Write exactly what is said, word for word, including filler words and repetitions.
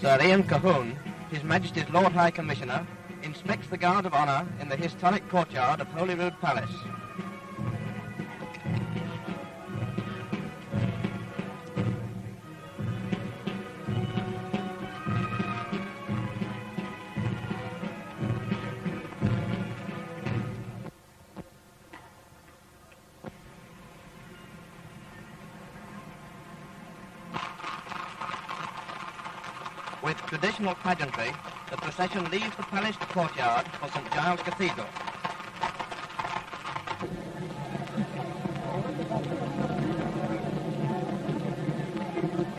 Sir Iain Colquhoun, His Majesty's Lord High Commissioner, inspects the guard of honour in the historic courtyard of Holyrood Palace. With traditional pageantry, the procession leaves the palace courtyard for St Giles Cathedral.